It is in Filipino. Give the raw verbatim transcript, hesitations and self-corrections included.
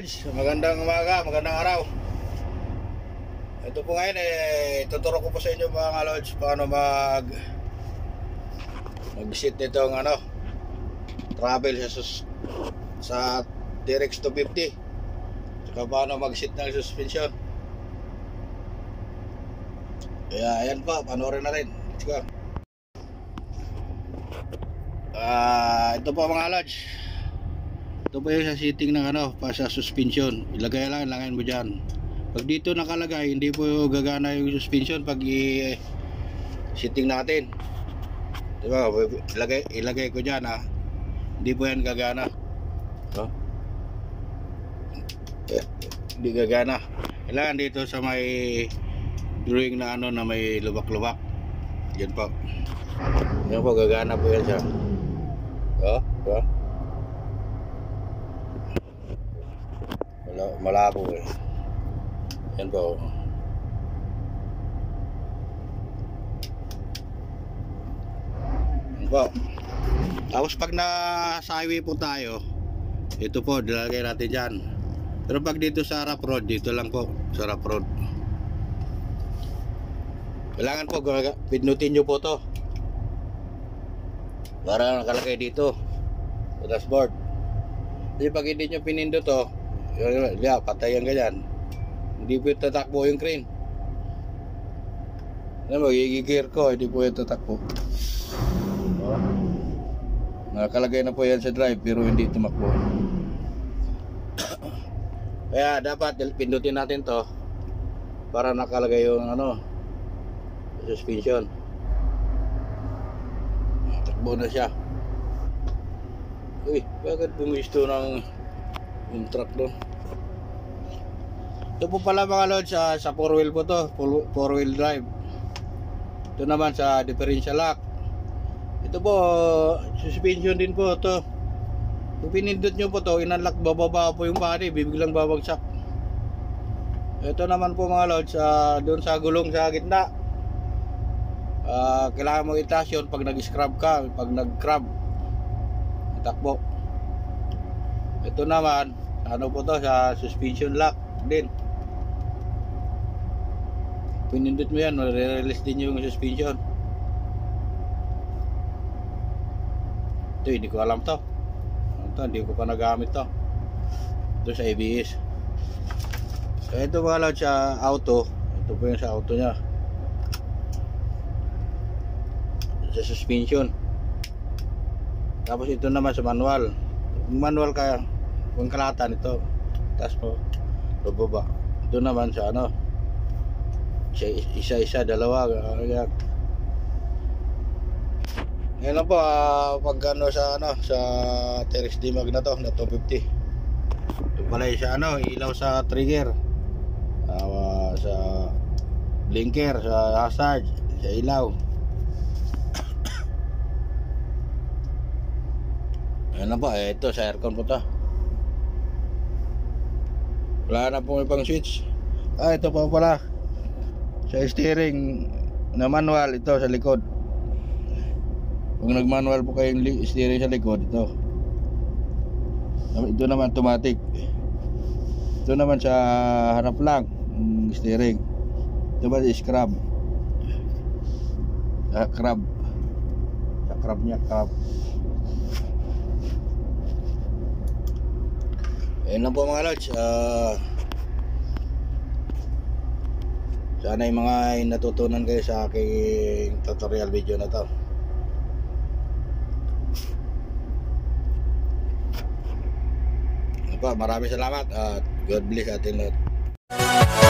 Magandang umaga, magandang araw. Ito po ngayon eh, tuturo ko po sa inyo mga lods paano mag mag-sit nitong ano travel sa sus, sa T R X two fifty, saka paano mag-sit ng suspension. Kaya ayan po, panoorin na rin. Let's go. Ah, uh, ito po mga lods. Ito po yung sa sitting ng ano, pa sa suspension. Ilagay lang, ilagay mo dyan. Pag dito nakalagay, hindi po gagana yung suspension pag i-sitting natin. Diba? Ilagay, ilagay ko dyan ha. Hindi po yan gagana. No? Hindi gagana. Kailangan dito sa may drawing na ano na may lubak-lubak. Yan po. Yan po, gagana po yan siya. Oh, diba? Malabo eh. Yan po. Yan po. Tapos pag nasa highway po tayo, ito po, dilagay natin dyan. Pero pag dito sa rough road, dito lang po sa rough road. Kailangan po, pinutin nyo po to para nakalagay dito sa dashboard. Kasi pag hindi nyo pinindo to, yeah, patay yan ganyan. Hindi po yung tatakbo yung crane. Ano, magigigir ko, hindi po yung tatakbo. Oh. Nakalagay na po yan sa drive pero hindi tumakbo. Kaya dapat pindutin natin to para nakalagay yung ano, suspension. Takbo na siya. Uy, bakit bumisto ng yung truck doon? Ito po pala mga lods, sa, sa four wheel po to, four wheel drive. Ito naman sa differential lock. Ito po suspension din po to. Kung pinindot nyo po to, inunlock, bababa po yung body, bibiglang babagsak. Ito naman po mga lods, uh, doon sa gulong sa gitna, uh, kailangan mo itaas yun pag nag-scrub ka, pag nag-crab takbo. Ito naman ano po to, sa suspension lock din. Pinindot mo yan, re-release din yung suspension. Ito hindi ko alam to. Ito hindi ko pa nagamit to. Ito sa A B S. So ito mga lods sa auto. Ito po yung sa auto nya, sa suspension. Tapos ito naman sa manual. Manual kaya kung kalatan ito, tapos po bababa. Ito naman sa ano, isa-isa, dalawa. Ngayon lang po, uh, pag ano sa ano, sa T R X D-Mag na to, na two fifty. Ito pala yung sa ano, ilaw sa trigger, uh, sa blinker, sa hazard, sa ilaw. Ayan na po, eh, ito sa aircon po to. Wala na po ibang switch. Ah, ito pa pala sa steering na manual, ito sa likod. Kung nag-manual po kayong steering sa likod, ito. Ito naman automatic. Ito naman sa harap lang, steering. Ito ba sa scrub? Sa crab. Sa crab nya, crab. Ayun lang po mga lods, uh, sana yung mga natutunan kayo sa aking tutorial video na to. Ano po, maraming salamat at God bless atin lahat.